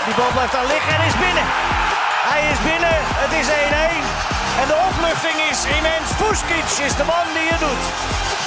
Die bal blijft daar liggen en is binnen. Hij is binnen, het is 1-1. En de opluchting is immens. Vuskić is de man die het doet.